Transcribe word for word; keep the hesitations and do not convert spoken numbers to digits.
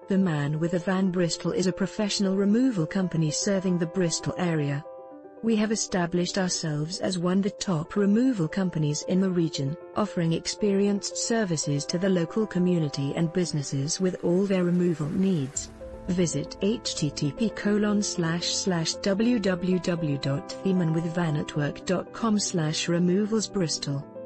The Man with a Van Bristol is a professional removal company serving the Bristol area. We have established ourselves as one of the top removal companies in the region, offering experienced services to the local community and businesses with all their removal needs. Visit h t t p colon slash slash w w w dot the man with van network dot com slash removals bristol.